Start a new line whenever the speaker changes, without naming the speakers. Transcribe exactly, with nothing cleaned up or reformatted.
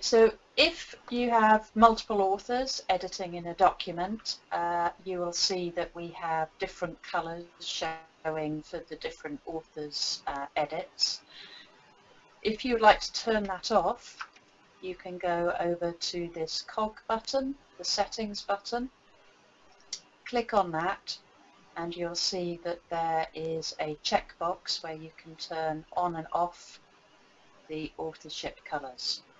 so if you have multiple authors editing in a document, uh, you will see that we have different colours showing for the different authors' uh, edits. If you would like to turn that off, you can go over to this cog button, the settings button, click on that, and you'll see that there is a checkbox where you can turn on and off the authorship colours.